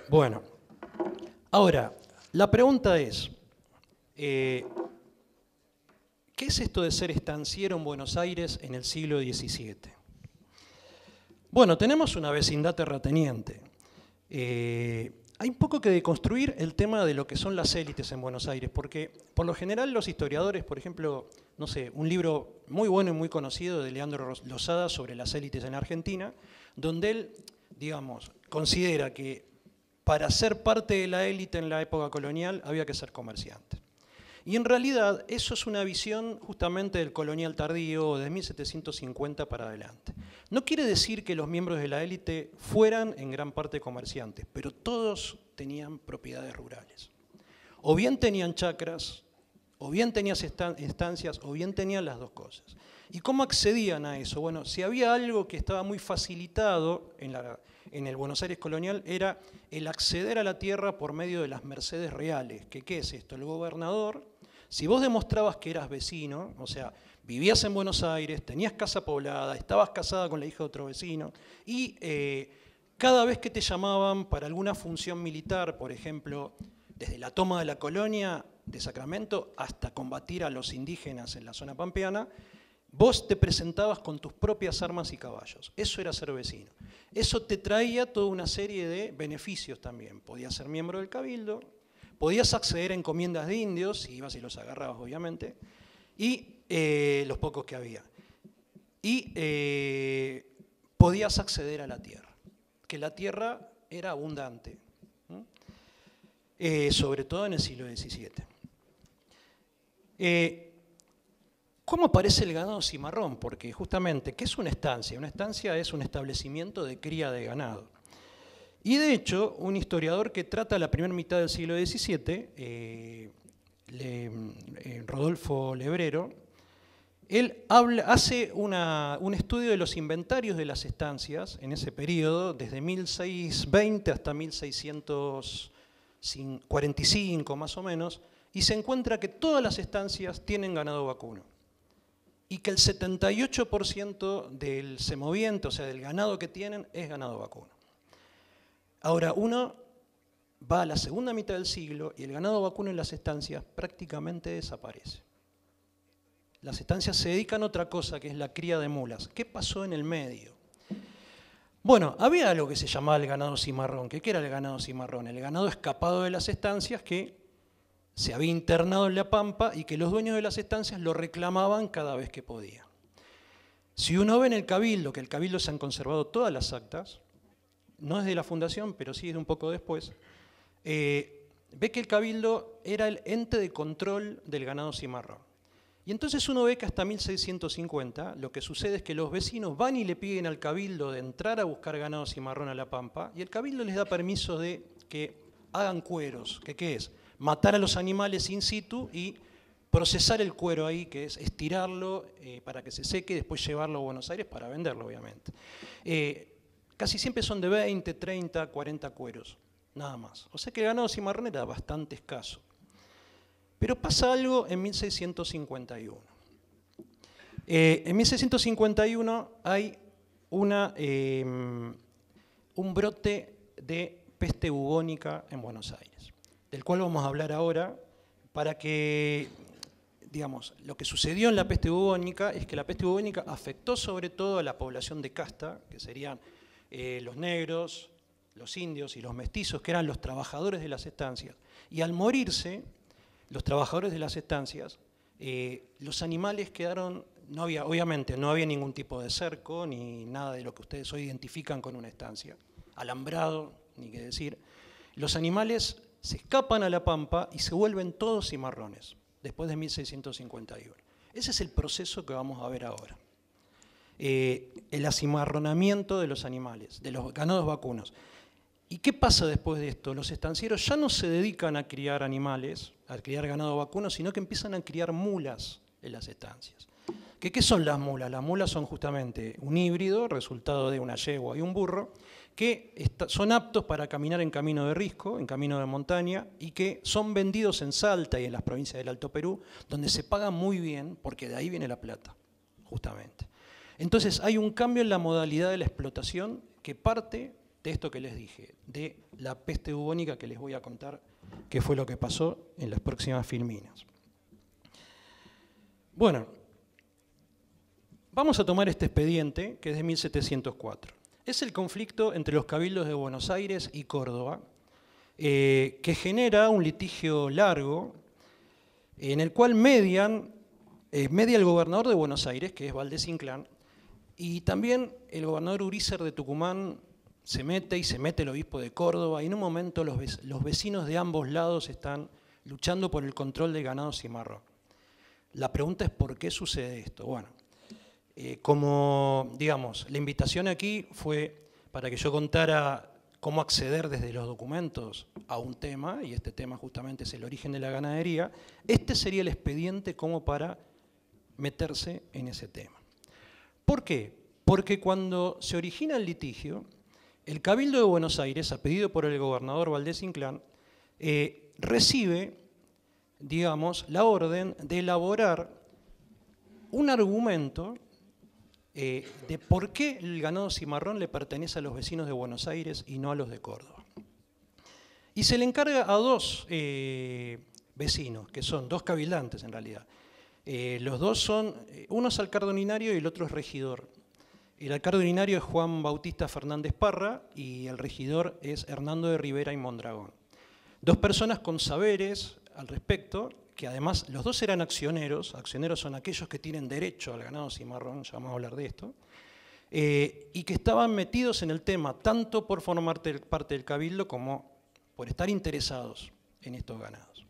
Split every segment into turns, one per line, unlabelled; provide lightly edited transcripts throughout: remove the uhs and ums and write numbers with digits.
Bueno, ahora, la pregunta es, ¿qué es esto de ser estanciero en Buenos Aires en el siglo XVII? Bueno, tenemos una vecindad terrateniente. Hay un poco que deconstruir el tema de lo que son las élites en Buenos Aires, porque por lo general los historiadores, por ejemplo, no sé, un libro muy bueno y muy conocido de Leandro Losada sobre las élites en Argentina, donde él, digamos, considera que para ser parte de la élite en la época colonial había que ser comerciante. Y en realidad eso es una visión justamente del colonial tardío, de 1750 para adelante. No quiere decir que los miembros de la élite fueran en gran parte comerciantes, pero todos tenían propiedades rurales. O bien tenían chacras, o bien tenían estancias, o bien tenían las dos cosas. ¿Y cómo accedían a eso? Bueno, si había algo que estaba muy facilitado en el Buenos Aires colonial, era el acceder a la tierra por medio de las mercedes reales. ¿Qué es esto? El gobernador, si vos demostrabas que eras vecino, o sea, vivías en Buenos Aires, tenías casa poblada, estabas casada con la hija de otro vecino, y cada vez que te llamaban para alguna función militar, por ejemplo, desde la toma de la colonia de Sacramento hasta combatir a los indígenas en la zona pampeana, vos te presentabas con tus propias armas y caballos. Eso era ser vecino. Eso te traía toda una serie de beneficios también. Podías ser miembro del cabildo, podías acceder a encomiendas de indios, si ibas y los agarrabas, obviamente, y los pocos que había. Y podías acceder a la tierra, que la tierra era abundante, sobre todo en el siglo XVII. ¿Cómo aparece el ganado cimarrón? Porque justamente, ¿qué es una estancia? Una estancia es un establecimiento de cría de ganado. Y de hecho, un historiador que trata la primera mitad del siglo XVII, Rodolfo Lebrero, él hace un estudio de los inventarios de las estancias en ese periodo, desde 1620 hasta 1645 más o menos, y se encuentra que todas las estancias tienen ganado vacuno. Y que el 78% del semoviente, o sea, del ganado que tienen, es ganado vacuno. Ahora, uno va a la segunda mitad del siglo y el ganado vacuno en las estancias prácticamente desaparece. Las estancias se dedican a otra cosa, que es la cría de mulas. ¿Qué pasó en el medio? Bueno, había algo que se llamaba el ganado cimarrón. ¿Qué era el ganado cimarrón? El ganado escapado de las estancias que se había internado en la pampa y que los dueños de las estancias lo reclamaban cada vez que podía. Si uno ve en el cabildo, que el cabildo se han conservado todas las actas, no es de la fundación, pero sí es de un poco después, ve que el cabildo era el ente de control del ganado cimarrón. Y entonces uno ve que hasta 1650 lo que sucede es que los vecinos van y le piden al cabildo de entrar a buscar ganado cimarrón a la pampa, y el cabildo les da permiso de que hagan cueros, que ¿qué es? Matar a los animales in situ y procesar el cuero ahí, que es estirarlo para que se seque y después llevarlo a Buenos Aires para venderlo, obviamente. Casi siempre son de 20, 30, 40 cueros, nada más. O sea que el ganado cimarrón era bastante escaso. Pero pasa algo en 1651. En 1651 hay un brote de peste bubónica en Buenos Aires, del cual vamos a hablar ahora, para que, digamos, lo que sucedió en la peste bubónica es que la peste bubónica afectó sobre todo a la población de casta, que serían los negros, los indios y los mestizos, que eran los trabajadores de las estancias. Y al morirse los trabajadores de las estancias, los animales quedaron, obviamente no había ningún tipo de cerco, ni nada de lo que ustedes hoy identifican con una estancia, alambrado, ni qué decir. Los animales se escapan a la pampa y se vuelven todos cimarrones, después de 1651. Ese es el proceso que vamos a ver ahora. El acimarronamiento de los animales, de los ganados vacunos. ¿Y qué pasa después de esto? Los estancieros ya no se dedican a criar animales, a criar ganado vacuno, sino que empiezan a criar mulas en las estancias. ¿Qué son las mulas? Las mulas son justamente un híbrido, resultado de una yegua y un burro, que son aptos para caminar en camino de risco, en camino de montaña, y que son vendidos en Salta y en las provincias del Alto Perú, donde se pagan muy bien, porque de ahí viene la plata, justamente. Entonces hay un cambio en la modalidad de la explotación que parte de esto que les dije, de la peste bubónica, que les voy a contar qué fue lo que pasó en las próximas filminas. Bueno, vamos a tomar este expediente, que es de 1704. Es el conflicto entre los cabildos de Buenos Aires y Córdoba, que genera un litigio largo, en el cual media el gobernador de Buenos Aires, que es Valdés Inclán, y también el gobernador Urízer de Tucumán se mete, y se mete el obispo de Córdoba, y en un momento los vecinos de ambos lados están luchando por el control del ganado cimarrón. La pregunta es ¿por qué sucede esto? Bueno, como digamos, la invitación aquí fue para que yo contara cómo acceder desde los documentos a un tema, y este tema justamente es el origen de la ganadería. Este sería el expediente como para meterse en ese tema. ¿Por qué? Porque cuando se origina el litigio, el Cabildo de Buenos Aires, a pedido por el gobernador Valdés Inclán, recibe, digamos, la orden de elaborar un argumento de por qué el ganado cimarrón le pertenece a los vecinos de Buenos Aires y no a los de Córdoba. Y se le encarga a dos vecinos, que son dos cabildantes en realidad. Los dos son, uno es alcalde ordinario y el otro es regidor. El alcalde ordinario es Juan Bautista Fernández Parra y el regidor es Hernando de Rivera y Mondragón. Dos personas con saberes al respecto, que además los dos eran accioneros. Accioneros son aquellos que tienen derecho al ganado cimarrón, ya vamos a hablar de esto, y que estaban metidos en el tema tanto por formar parte del cabildo como por estar interesados en estos ganados.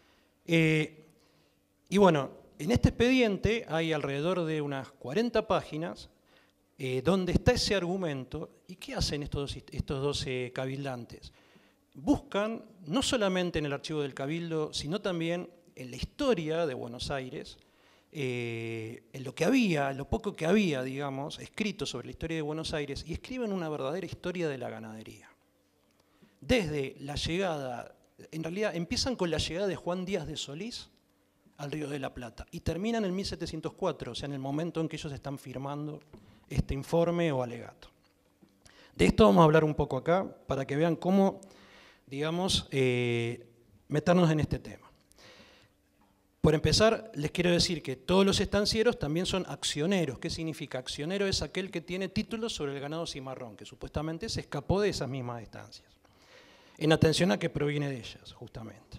Y bueno, en este expediente hay alrededor de unas 40 páginas donde está ese argumento. ¿Y qué hacen estos dos cabildantes? Buscan, no solamente en el archivo del Cabildo, sino también en la historia de Buenos Aires, en lo poco que había, digamos, escrito sobre la historia de Buenos Aires, y escriben una verdadera historia de la ganadería. Desde la llegada, en realidad empiezan con la llegada de Juan Díaz de Solís al Río de la Plata y terminan en 1704, o sea, en el momento en que ellos están firmando este informe o alegato. De esto vamos a hablar un poco acá, para que vean cómo, digamos, meternos en este tema. Por empezar, les quiero decir que todos los estancieros también son accioneros. ¿Qué significa? Accionero es aquel que tiene títulos sobre el ganado cimarrón, que supuestamente se escapó de esas mismas estancias, en atención a que proviene de ellas, justamente.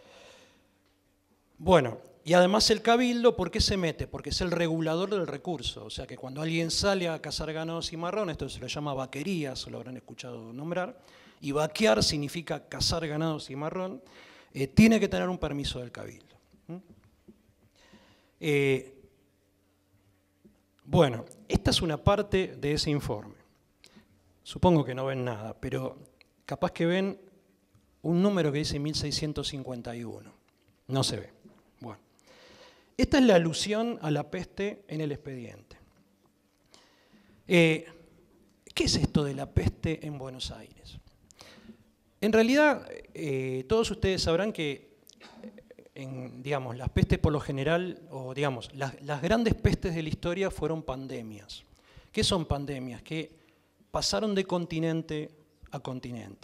Bueno, y además el cabildo, ¿por qué se mete? Porque es el regulador del recurso. O sea que cuando alguien sale a cazar ganado cimarrón, esto se lo llama vaquerías, lo habrán escuchado nombrar, y vaquear significa cazar ganado cimarrón, tiene que tener un permiso del cabildo. Bueno, esta es una parte de ese informe. Supongo que no ven nada, pero capaz que ven un número que dice 1651. No se ve. Bueno, esta es la alusión a la peste en el expediente. ¿Qué es esto de la peste en Buenos Aires? En realidad, todos ustedes sabrán que digamos, las pestes por lo general, o digamos, las grandes pestes de la historia fueron pandemias. ¿Qué son pandemias? Que pasaron de continente a continente.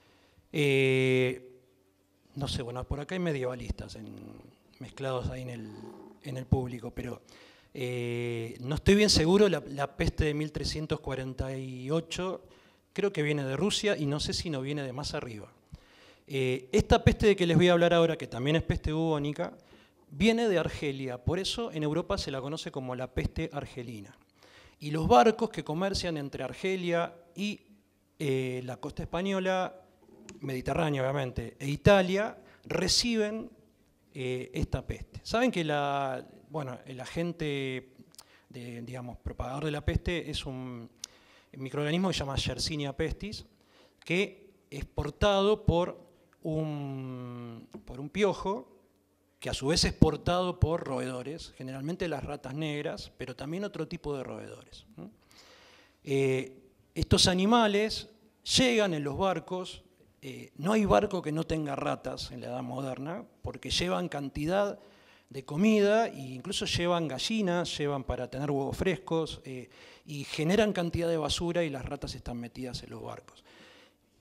No sé, bueno, por acá hay medievalistas mezclados ahí en el público, pero no estoy bien seguro. La peste de 1348 creo que viene de Rusia y no sé si no viene de más arriba. Esta peste de que les voy a hablar ahora, que también es peste bubónica, viene de Argelia. Por eso en Europa se la conoce como la peste argelina. Y los barcos que comercian entre Argelia y la costa española, Mediterránea obviamente, e Italia, reciben esta peste. Saben que el agente, digamos, propagador de la peste es un microorganismo que se llama Yersinia pestis, que es portado por un piojo, que a su vez es portado por roedores, generalmente las ratas negras, pero también otro tipo de roedores. Estos animales llegan en los barcos, no hay barco que no tenga ratas en la edad moderna, porque llevan cantidad de comida e incluso llevan gallinas, llevan para tener huevos frescos y generan cantidad de basura y las ratas están metidas en los barcos.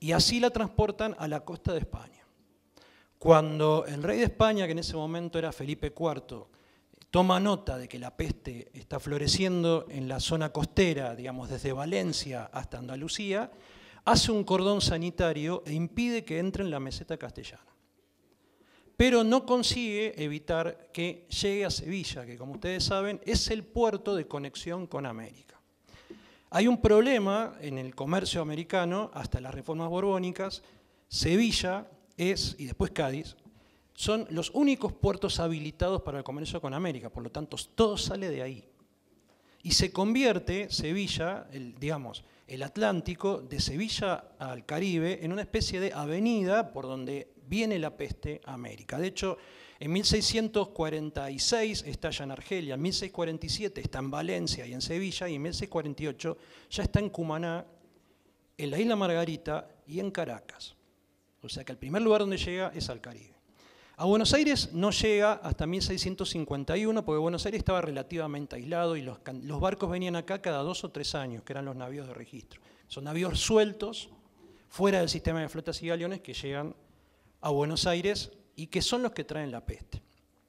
y así la transportan a la costa de España. Cuando el rey de España, que en ese momento era Felipe IV, toma nota de que la peste está floreciendo en la zona costera, digamos desde Valencia hasta Andalucía, hace un cordón sanitario e impide que entre en la meseta castellana. Pero no consigue evitar que llegue a Sevilla, que como ustedes saben es el puerto de conexión con América. Hay un problema en el comercio americano, hasta las reformas borbónicas. Sevilla es, y después Cádiz, son los únicos puertos habilitados para el comercio con América, por lo tanto todo sale de ahí. Y se convierte Sevilla, digamos, el Atlántico, de Sevilla al Caribe, en una especie de avenida por donde viene la peste a América. De hecho, en 1646 estalla en Argelia, en 1647 está en Valencia y en Sevilla, y en 1648 ya está en Cumaná, en la isla Margarita y en Caracas. O sea que el primer lugar donde llega es al Caribe. A Buenos Aires no llega hasta 1651, porque Buenos Aires estaba relativamente aislado y los barcos venían acá cada 2 o 3 años, que eran los navíos de registro. Son navíos sueltos, fuera del sistema de flotas y galeones, que llegan a Buenos Aires y que son los que traen la peste.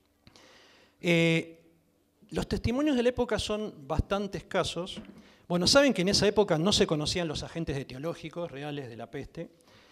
Los testimonios de la época son bastante escasos. Bueno, saben que en esa época no se conocían los agentes etiológicos reales de la peste,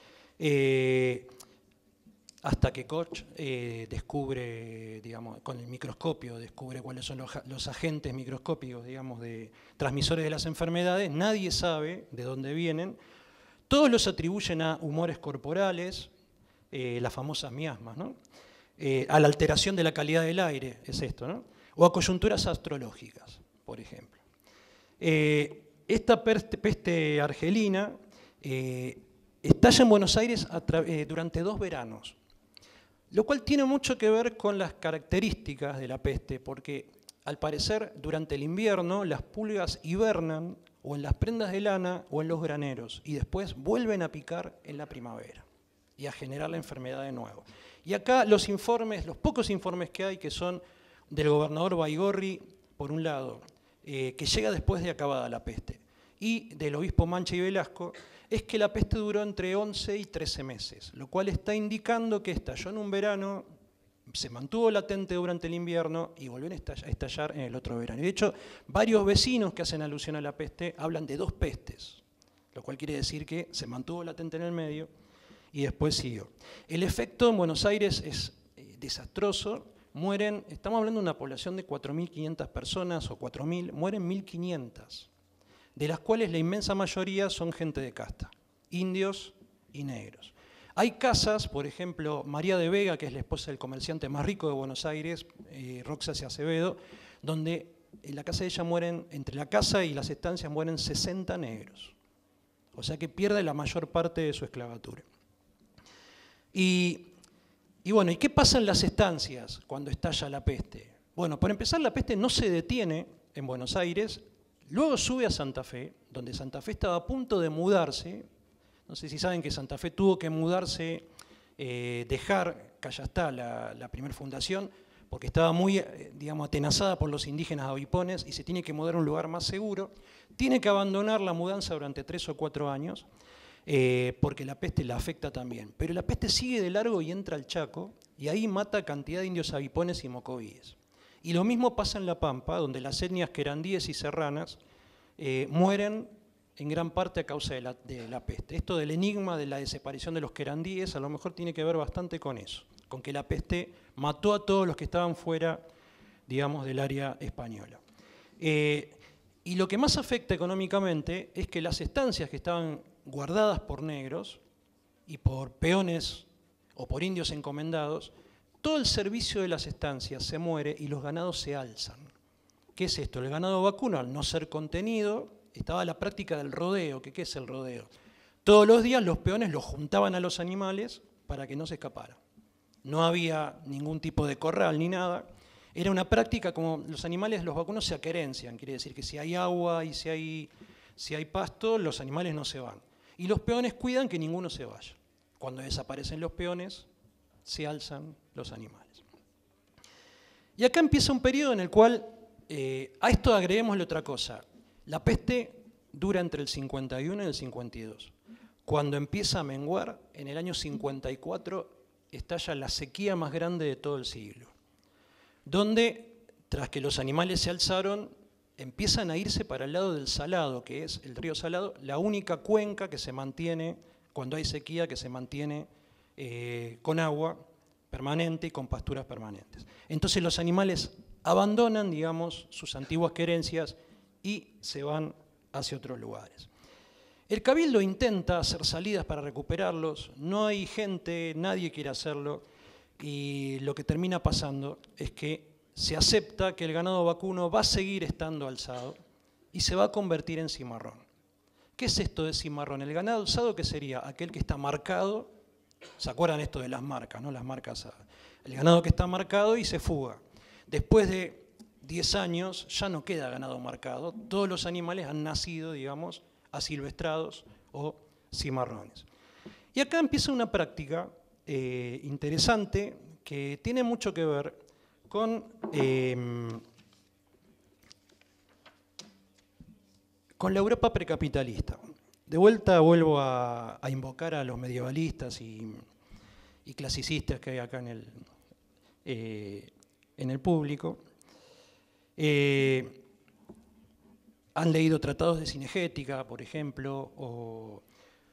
hasta que Koch descubre, digamos, con el microscopio, descubre cuáles son los agentes microscópicos, digamos, de transmisores de las enfermedades. Nadie sabe de dónde vienen. Todos los atribuyen a humores corporales, las famosas miasmas, ¿no? A la alteración de la calidad del aire, es esto, ¿no? O a coyunturas astrológicas, por ejemplo. Esta peste argelina estalla en Buenos Aires durante 2 veranos, lo cual tiene mucho que ver con las características de la peste, porque al parecer durante el invierno las pulgas hibernan o en las prendas de lana o en los graneros y después vuelven a picar en la primavera y a generar la enfermedad de nuevo. Y acá los pocos informes que hay, que son del gobernador Baigorri, por un lado, que llega después de acabada la peste, y del obispo Mancha y Velasco, es que la peste duró entre 11 y 13 meses, lo cual está indicando que estalló en un verano, se mantuvo latente durante el invierno y volvió a estallar en el otro verano. Y de hecho, varios vecinos que hacen alusión a la peste hablan de 2 pestes, lo cual quiere decir que se mantuvo latente en el medio y después siguió. El efecto en Buenos Aires es desastroso. Mueren, estamos hablando de una población de 4.500 personas o 4.000, mueren 1.500. De las cuales la inmensa mayoría son gente de casta, indios y negros. Hay casas, por ejemplo, María de Vega, que es la esposa del comerciante más rico de Buenos Aires, Roxas y Acevedo, donde en la casa de ella mueren, entre la casa y las estancias mueren 60 negros. O sea que pierde la mayor parte de su esclavatura. Y bueno, ¿y qué pasa en las estancias cuando estalla la peste? Bueno, para empezar, la peste no se detiene en Buenos Aires. Luego sube a Santa Fe, donde Santa Fe estaba a punto de mudarse. No sé si saben que Santa Fe tuvo que mudarse, dejar Callastá, la primera fundación, porque estaba muy, digamos, atenazada por los indígenas avipones y se tiene que mudar a un lugar más seguro. Tiene que abandonar la mudanza durante 3 o 4 años, porque la peste la afecta también. Pero la peste sigue de largo y entra al Chaco, y ahí mata cantidad de indios avipones y mocovíes. Y lo mismo pasa en La Pampa, donde las etnias querandíes y serranas mueren en gran parte a causa de la peste. Esto del enigma de la desaparición de los querandíes a lo mejor tiene que ver bastante con eso, con que la peste mató a todos los que estaban fuera, digamos, del área española. Y lo que más afecta económicamente es que las estancias que estaban guardadas por negros y por peones o por indios encomendados, todo el servicio de las estancias se muere y los ganados se alzan. ¿Qué es esto? El ganado vacuno, al no ser contenido, estaba la práctica del rodeo. ¿Qué es el rodeo? Todos los días los peones los juntaban a los animales para que no se escaparan. No había ningún tipo de corral ni nada. Era una práctica como los animales, los vacunos se aquerencian. Quiere decir que si hay agua y si hay pasto, los animales no se van. Y los peones cuidan que ninguno se vaya. Cuando desaparecen los peones, se alzan los animales. Y acá empieza un periodo en el cual, a esto agreguémosle otra cosa. La peste dura entre el 51 y el 52. Cuando empieza a menguar, en el año 54 estalla la sequía más grande de todo el siglo, donde, tras que los animales se alzaron, empiezan a irse para el lado del Salado, que es el río Salado, la única cuenca que se mantiene, cuando hay sequía, que se mantiene con agua permanente y con pasturas permanentes. Entonces los animales abandonan, digamos, sus antiguas querencias y se van hacia otros lugares. El Cabildo intenta hacer salidas para recuperarlos, no hay gente, nadie quiere hacerlo, y lo que termina pasando es que se acepta que el ganado vacuno va a seguir estando alzado y se va a convertir en cimarrón. ¿Qué es esto de cimarrón? El ganado alzado, ¿qué sería? Aquel que está marcado, ¿se acuerdan esto de las marcas, no? Las marcas, el ganado que está marcado y se fuga. Después de 10 años ya no queda ganado marcado, todos los animales han nacido, digamos, asilvestrados o cimarrones. Y acá empieza una práctica interesante que tiene mucho que ver con la Europa precapitalista. De vuelta vuelvo a invocar a los medievalistas y clasicistas que hay acá en el público. Han leído tratados de cinegética, por ejemplo, o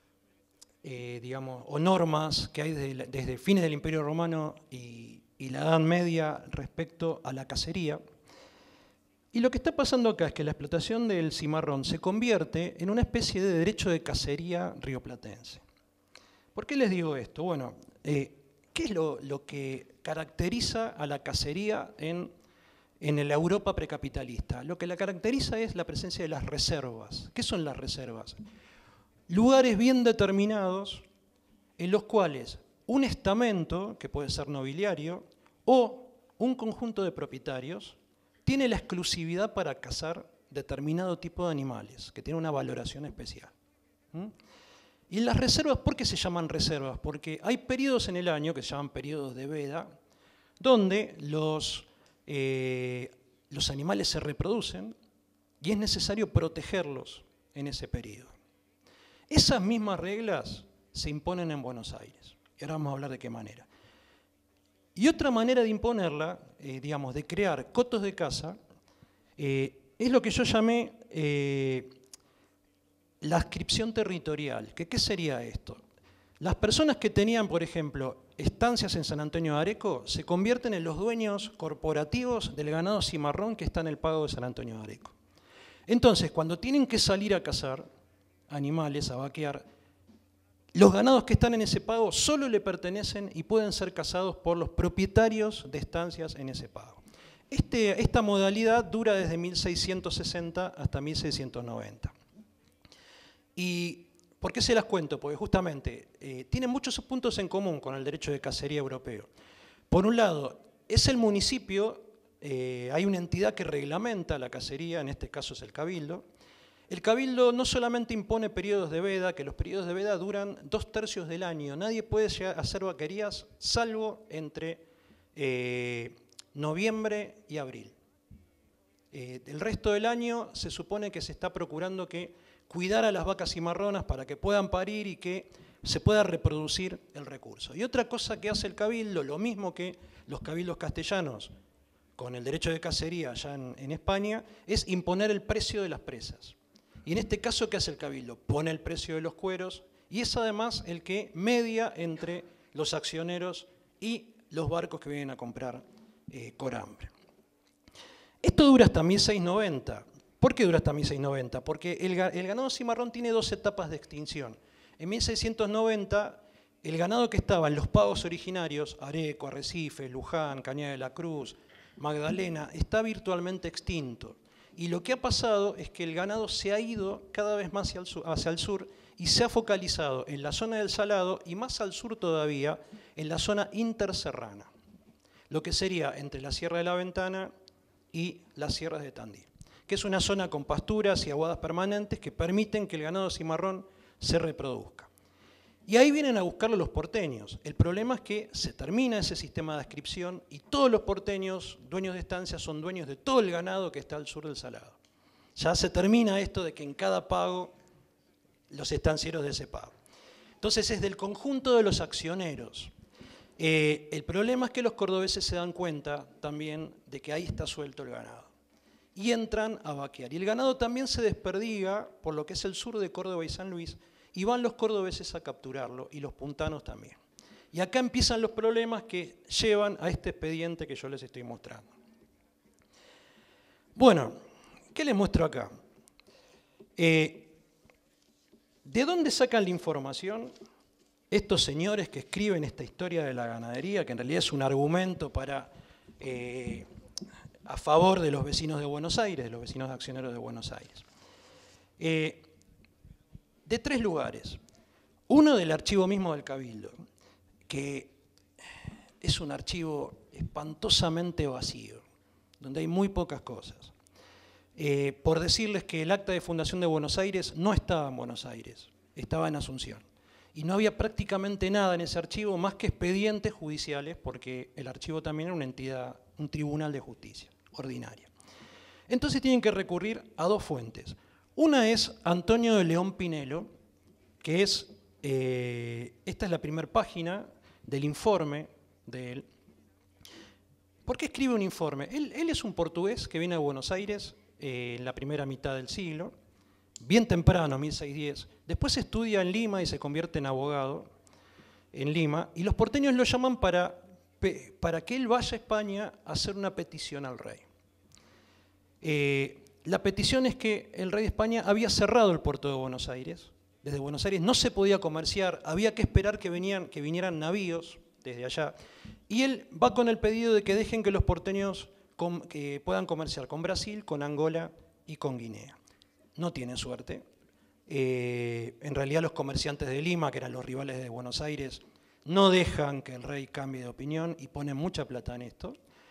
normas que hay desde fines del Imperio Romano y la Edad Media respecto a la cacería. Y lo que está pasando acá es que la explotación del cimarrón se convierte en una especie de derecho de cacería rioplatense. ¿Por qué les digo esto? Bueno, ¿qué es lo que caracteriza a la cacería en la Europa precapitalista? Lo que la caracteriza es la presencia de las reservas. ¿Qué son las reservas? Lugares bien determinados en los cuales un estamento, que puede ser nobiliario, o un conjunto de propietarios, tiene la exclusividad para cazar determinado tipo de animales, que tiene una valoración especial. Y las reservas, ¿por qué se llaman reservas? Porque hay periodos en el año, que se llaman periodos de veda, donde los animales se reproducen y es necesario protegerlos en ese periodo. Esas mismas reglas se imponen en Buenos Aires. Y ahora vamos a hablar de qué manera. Y otra manera de imponerla, de crear cotos de caza, es lo que yo llamé la adscripción territorial. ¿Qué sería esto? Las personas que tenían, por ejemplo, estancias en San Antonio de Areco se convierten en los dueños corporativos del ganado cimarrón que está en el pago de San Antonio de Areco. Entonces, cuando tienen que salir a cazar animales, a vaquear, los ganados que están en ese pago solo le pertenecen y pueden ser cazados por los propietarios de estancias en ese pago. Esta modalidad dura desde 1660 hasta 1690. ¿Y por qué se las cuento? Porque justamente tienen muchos puntos en común con el derecho de cacería europeo. Por un lado, es el municipio, hay una entidad que reglamenta la cacería, en este caso es el Cabildo. El Cabildo no solamente impone periodos de veda, que los periodos de veda duran 2/3 del año. Nadie puede llegar a hacer vaquerías salvo entre noviembre y abril. El resto del año se supone que se está procurando cuidar a las vacas cimarronas para que puedan parir y que se pueda reproducir el recurso. Y otra cosa que hace el Cabildo, lo mismo que los cabildos castellanos con el derecho de cacería allá en España, es imponer el precio de las presas. Y en este caso, ¿qué hace el Cabildo? Pone el precio de los cueros y es además el que media entre los accioneros y los barcos que vienen a comprar corambre. Esto dura hasta 1690. ¿Por qué dura hasta 1690? Porque el ganado cimarrón tiene 2 etapas de extinción. En 1690, el ganado que estaba en los pagos originarios, Areco, Arrecife, Luján, Cañada de la Cruz, Magdalena, está virtualmente extinto. Y lo que ha pasado es que el ganado se ha ido cada vez más hacia el sur y se ha focalizado en la zona del Salado y más al sur todavía en la zona interserrana, lo que sería entre la Sierra de la Ventana y las sierras de Tandil, que es una zona con pasturas y aguadas permanentes que permiten que el ganado cimarrón se reproduzca. Y ahí vienen a buscarlo los porteños. El problema es que se termina ese sistema de adscripción y todos los porteños, dueños de estancias, son dueños de todo el ganado que está al sur del Salado. Ya se termina esto de que en cada pago, los estancieros de ese pago. Entonces es del conjunto de los accioneros. El problema es que los cordobeses se dan cuenta también de que ahí está suelto el ganado. Y entran a vaquear. Y el ganado también se desperdiga por lo que es el sur de Córdoba y San Luis, y van los cordobeses a capturarlo, y los puntanos también. Y acá empiezan los problemas que llevan a este expediente que yo les estoy mostrando. Bueno, ¿qué les muestro acá? ¿De dónde sacan la información estos señores que escriben esta historia de la ganadería, que en realidad es un argumento a favor de los vecinos de Buenos Aires, de los vecinos accioneros de Buenos Aires? De tres lugares. Uno del archivo mismo del Cabildo, que es un archivo espantosamente vacío, donde hay muy pocas cosas. Por decirles que el acta de fundación de Buenos Aires no estaba en Buenos Aires, estaba en Asunción. Y no había prácticamente nada en ese archivo más que expedientes judiciales, porque el archivo también era una entidad, un tribunal de justicia ordinaria. Entonces tienen que recurrir a dos fuentes. Una es Antonio de León Pinelo, que es, esta es la primera página del informe de él. ¿Por qué escribe un informe? Él es un portugués que viene a Buenos Aires en la primera mitad del siglo, bien temprano, 1610. Después estudia en Lima y se convierte en abogado en Lima, y los porteños lo llaman para que él vaya a España a hacer una petición al rey. La petición es que el rey de España había cerrado el puerto de Buenos Aires. Desde Buenos Aires no se podía comerciar, había que esperar que vinieran navíos desde allá. Y él va con el pedido de que dejen que los porteños que puedan comerciar con Brasil, con Angola y con Guinea. No tienen suerte. En realidad los comerciantes de Lima, que eran los rivales de Buenos Aires, no dejan que el rey cambie de opinión y ponen mucha plata en esto.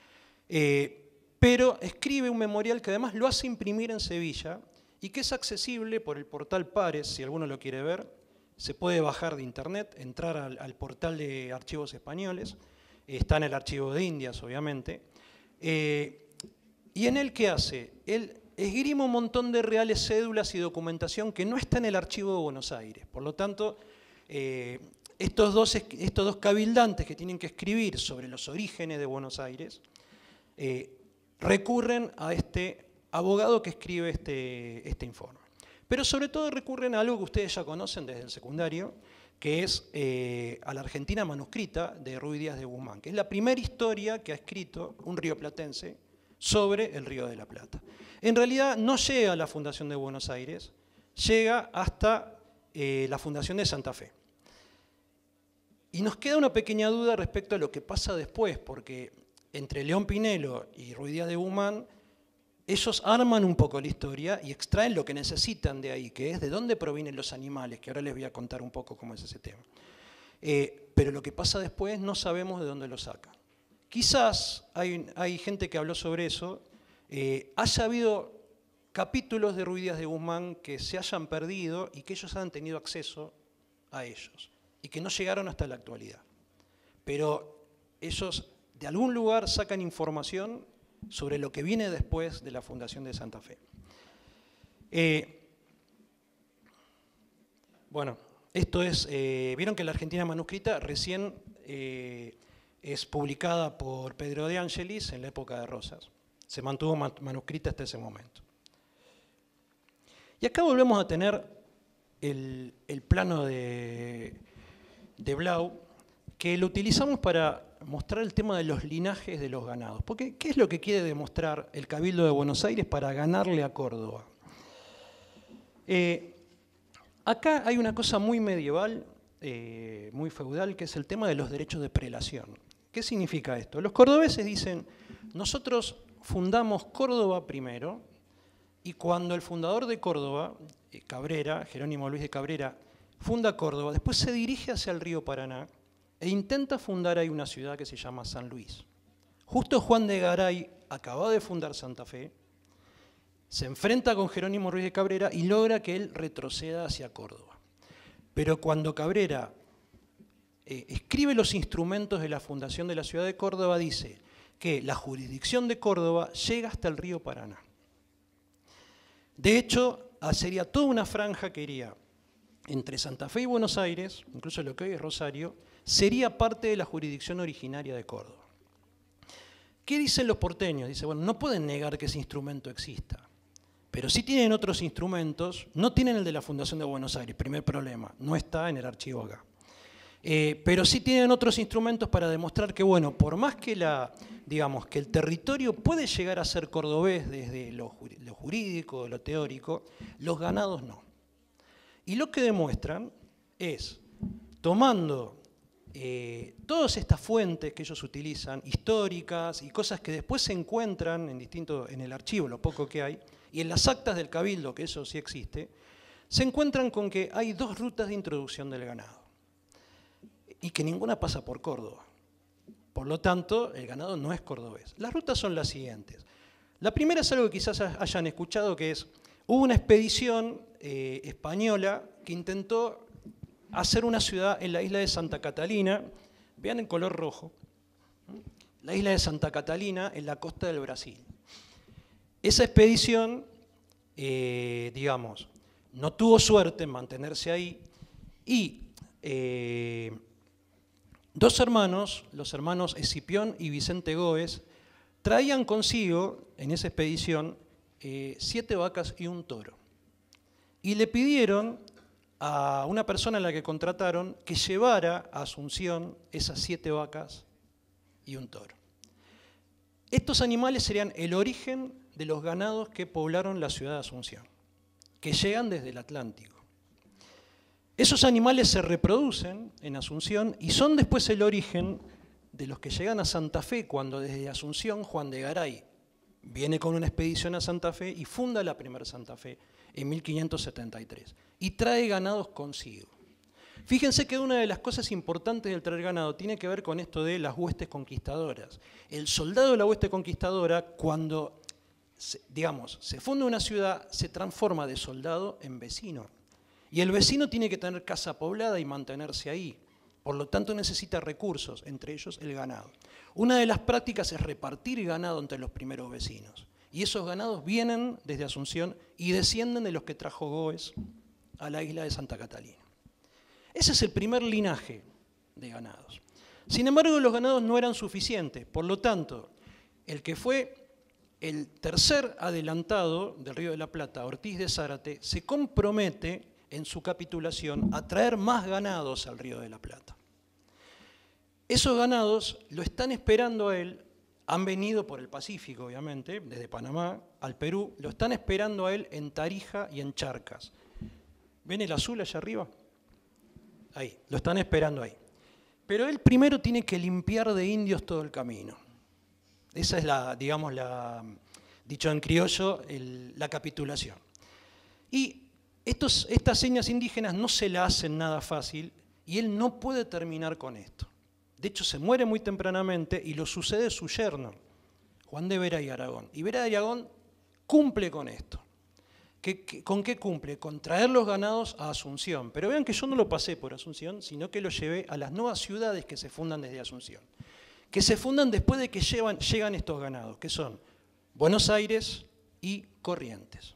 Pero escribe un memorial que además lo hace imprimir en Sevilla y que es accesible por el portal Pares, si alguno lo quiere ver. Se puede bajar de internet, entrar al portal de archivos españoles, está en el archivo de Indias, obviamente. ¿Y en él qué hace? Él esgrime un montón de reales cédulas y documentación que no está en el archivo de Buenos Aires. Por lo tanto, estos dos cabildantes que tienen que escribir sobre los orígenes de Buenos Aires recurren a este abogado que escribe este informe. Pero sobre todo recurren a algo que ustedes ya conocen desde el secundario, que es a la Argentina manuscrita de Ruy Díaz de Guzmán, que es la primera historia que ha escrito un rioplatense sobre el Río de la Plata. En realidad no llega a la fundación de Buenos Aires, llega hasta la fundación de Santa Fe. Y nos queda una pequeña duda respecto a lo que pasa después, porque entre León Pinelo y Ruy Díaz de Guzmán, ellos arman un poco la historia y extraen lo que necesitan de ahí, que es de dónde provienen los animales, que ahora les voy a contar un poco cómo es ese tema. Pero lo que pasa después no sabemos de dónde lo sacan. Quizás hay gente que habló sobre eso, haya habido capítulos de Ruy Díaz de Guzmán que se hayan perdido y que ellos hayan tenido acceso a ellos y que no llegaron hasta la actualidad. Pero ellos de algún lugar sacan información sobre lo que viene después de la fundación de Santa Fe. Bueno, esto es, vieron que la Argentina manuscrita recién es publicada por Pedro de Angelis en la época de Rosas. Se mantuvo manuscrita hasta ese momento. Y acá volvemos a tener el plano de Blau, que lo utilizamos para mostrar el tema de los linajes de los ganados. Porque, ¿qué es lo que quiere demostrar el Cabildo de Buenos Aires para ganarle a Córdoba? Acá hay una cosa muy medieval, muy feudal, que es el tema de los derechos de prelación. ¿Qué significa esto? Los cordobeses dicen, nosotros fundamos Córdoba primero, y cuando el fundador de Córdoba, Cabrera, Jerónimo Luis de Cabrera, funda Córdoba, después se dirige hacia el río Paraná, e intenta fundar ahí una ciudad que se llama San Luis. Justo Juan de Garay acababa de fundar Santa Fe, se enfrenta con Jerónimo Ruiz de Cabrera y logra que él retroceda hacia Córdoba. Pero cuando Cabrera escribe los instrumentos de la fundación de la ciudad de Córdoba, dice que la jurisdicción de Córdoba llega hasta el río Paraná. De hecho, sería toda una franja que iría entre Santa Fe y Buenos Aires, incluso lo que hoy es Rosario, sería parte de la jurisdicción originaria de Córdoba. ¿Qué dicen los porteños? Dicen, bueno, no pueden negar que ese instrumento exista, pero sí tienen otros instrumentos, no tienen el de la Fundación de Buenos Aires, primer problema, no está en el archivo acá. Pero sí tienen otros instrumentos para demostrar que, bueno, por más que, digamos, que el territorio puede llegar a ser cordobés desde lo jurídico, lo teórico, los ganados no. Y lo que demuestran es, tomando todas estas fuentes que ellos utilizan, históricas y cosas que después se encuentran en el archivo, lo poco que hay, y en las actas del Cabildo, que eso sí existe, se encuentran con que hay dos rutas de introducción del ganado y que ninguna pasa por Córdoba. Por lo tanto, el ganado no es cordobés. Las rutas son las siguientes. La primera es algo que quizás hayan escuchado, que es, hubo una expedición española que intentó hacer una ciudad en la isla de Santa Catalina, vean el color rojo, la isla de Santa Catalina en la costa del Brasil. Esa expedición, digamos, no tuvo suerte en mantenerse ahí y dos hermanos, los hermanos Escipión y Vicente Góez, traían consigo en esa expedición 7 vacas y un toro. Y le pidieron a una persona a la que contrataron que llevara a Asunción esas 7 vacas y un toro. Estos animales serían el origen de los ganados que poblaron la ciudad de Asunción, que llegan desde el Atlántico. Esos animales se reproducen en Asunción y son después el origen de los que llegan a Santa Fe cuando desde Asunción Juan de Garay viene con una expedición a Santa Fe y funda la primera Santa Fe en 1573 y trae ganados consigo. Fíjense que una de las cosas importantes del traer ganado tiene que ver con esto de las huestes conquistadoras. El soldado de la hueste conquistadora, cuando digamos, se funda una ciudad, se transforma de soldado en vecino. Y el vecino tiene que tener casa poblada y mantenerse ahí. Por lo tanto necesita recursos, entre ellos el ganado. Una de las prácticas es repartir ganado entre los primeros vecinos. Y esos ganados vienen desde Asunción y descienden de los que trajo Góez a la isla de Santa Catalina. Ese es el primer linaje de ganados. Sin embargo, los ganados no eran suficientes. Por lo tanto, el que fue el tercer adelantado del Río de la Plata, Ortiz de Zárate, se compromete en su capitulación a traer más ganados al Río de la Plata. Esos ganados lo están esperando a él, han venido por el Pacífico, obviamente, desde Panamá al Perú, lo están esperando a él en Tarija y en Charcas. ¿Ven el azul allá arriba? Ahí, lo están esperando ahí. Pero él primero tiene que limpiar de indios todo el camino. Esa es digamos, dicho en criollo, la capitulación. Y estas señas indígenas no se la hacen nada fácil y él no puede terminar con esto. De hecho, se muere muy tempranamente y lo sucede su yerno, Juan de Vera y Aragón. Y Vera y Aragón cumple con esto. ¿Con qué cumple? Con traer los ganados a Asunción. Pero vean que yo no lo pasé por Asunción, sino que lo llevé a las nuevas ciudades que se fundan desde Asunción. Que se fundan después de que llegan estos ganados, que son Buenos Aires y Corrientes.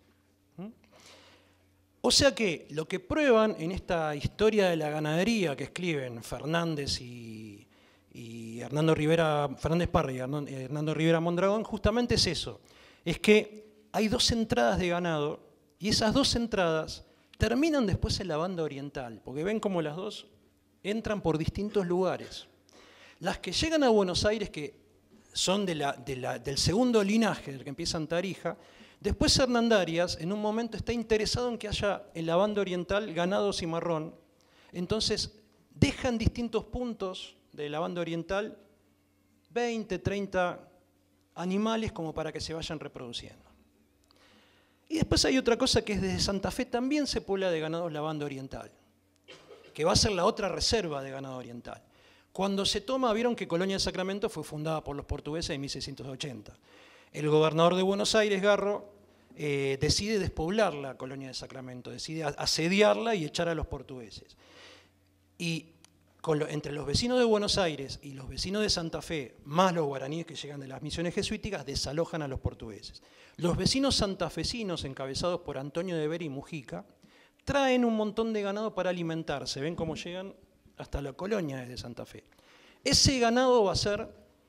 O sea que lo que prueban en esta historia de la ganadería que escriben Fernández y Fernández Parra y Hernando Rivera Mondragón, justamente es eso. Es que hay 2 entradas de ganado y esas 2 entradas terminan después en la banda oriental, porque ven como las 2 entran por distintos lugares. Las que llegan a Buenos Aires, que son del segundo linaje, del que empieza en Tarija, después Hernandarias en un momento está interesado en que haya en la banda oriental ganado cimarrón, entonces dejan distintos puntos de la banda oriental 20, 30 animales como para que se vayan reproduciendo. Y después hay otra cosa que es desde Santa Fe también se pobla de ganados la banda oriental, que va a ser la otra reserva de ganado oriental. Cuando se toma, vieron que Colonia del Sacramento fue fundada por los portugueses en 1680. El gobernador de Buenos Aires, Garro, decide despoblar la Colonia del Sacramento, decide asediarla y echar a los portugueses. Y entre los vecinos de Buenos Aires y los vecinos de Santa Fe, más los guaraníes que llegan de las misiones jesuíticas, desalojan a los portugueses. Los vecinos santafesinos, encabezados por Antonio de Vera y Mujica, traen un montón de ganado para alimentarse. Ven cómo llegan hasta la colonia desde Santa Fe. Ese ganado va a ser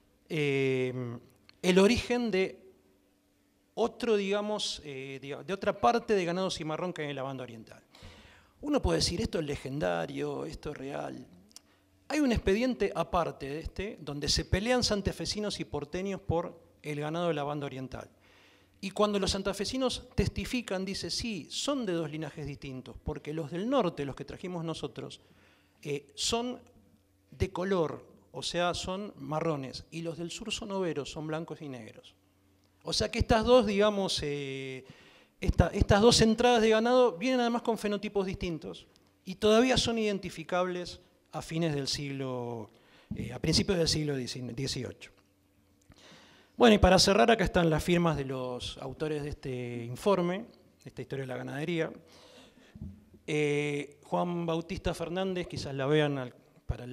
el origen de otro, digamos, de otra parte de ganado cimarrón que hay en la banda oriental. Uno puede decir, esto es legendario, esto es real. Hay un expediente aparte de este, donde se pelean santafesinos y porteños por el ganado de la banda oriental. Y cuando los santafesinos testifican, dice, sí, son de dos linajes distintos, porque los del norte, los que trajimos nosotros, son de color, o sea, son marrones, y los del sur son overos, son blancos y negros. O sea que estas dos, digamos, estas dos entradas de ganado vienen además con fenotipos distintos y todavía son identificables a fines del siglo, a principios del siglo XVIII. Bueno, y para cerrar, acá están las firmas de los autores de este informe, de esta historia de la ganadería. Juan Bautista Fernández, quizás la vean para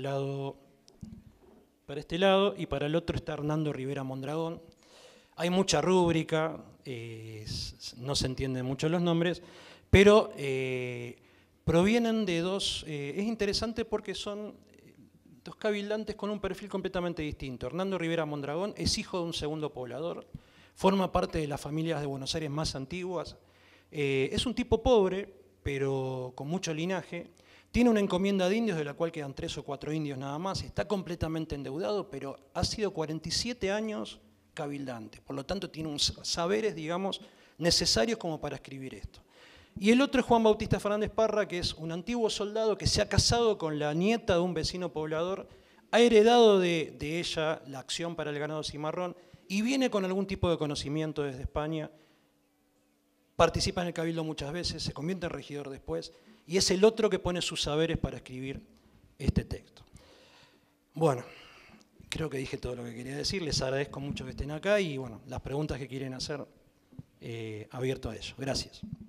este lado, y para el otro está Hernando Rivera Mondragón. Hay mucha rúbrica, no se entienden mucho los nombres, pero provienen de dos, es interesante porque son dos cabildantes con un perfil completamente distinto. Hernando Rivera Mondragón es hijo de un segundo poblador, forma parte de las familias de Buenos Aires más antiguas, es un tipo pobre, pero con mucho linaje, tiene una encomienda de indios de la cual quedan 3 o 4 indios nada más, está completamente endeudado, pero ha sido 47 años cabildante, por lo tanto tiene unos saberes, digamos, necesarios como para escribir esto. Y el otro es Juan Bautista Fernández Parra, que es un antiguo soldado que se ha casado con la nieta de un vecino poblador, ha heredado de ella la acción para el ganado cimarrón y viene con algún tipo de conocimiento desde España, participa en el cabildo muchas veces, se convierte en regidor después, y es el otro que pone sus saberes para escribir este texto. Bueno, creo que dije todo lo que quería decir, les agradezco mucho que estén acá y bueno, las preguntas que quieren hacer, abierto a ello. Gracias.